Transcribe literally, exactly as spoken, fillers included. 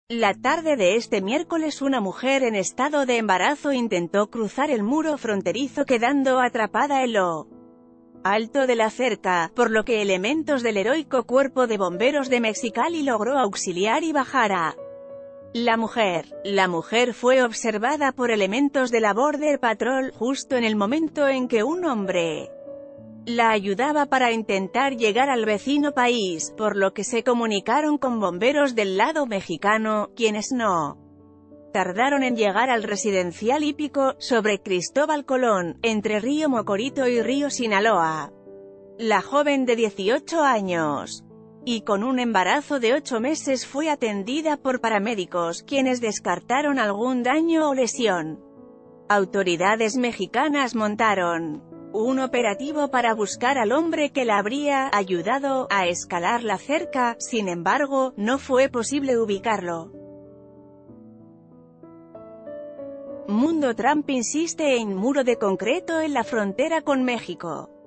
La tarde de este miércoles una mujer en estado de embarazo intentó cruzar el muro fronterizo quedando atrapada en lo alto de la cerca, por lo que elementos del heroico Cuerpo de Bomberos de Mexicali logró auxiliar y bajar a la mujer. La mujer fue observada por elementos de la Border Patrol, justo en el momento en que un hombre la ayudaba para intentar llegar al vecino país, por lo que se comunicaron con bomberos del lado mexicano, quienes no tardaron en llegar al residencial hípico, sobre Cristóbal Colón, entre Río Mocorito y Río Sinaloa. La joven de dieciocho años y con un embarazo de ocho meses fue atendida por paramédicos, quienes descartaron algún daño o lesión. Autoridades mexicanas montaron un operativo para buscar al hombre que la habría ayudado a escalar la cerca, sin embargo, no fue posible ubicarlo. Mundo Trump insiste en muro de concreto en la frontera con México.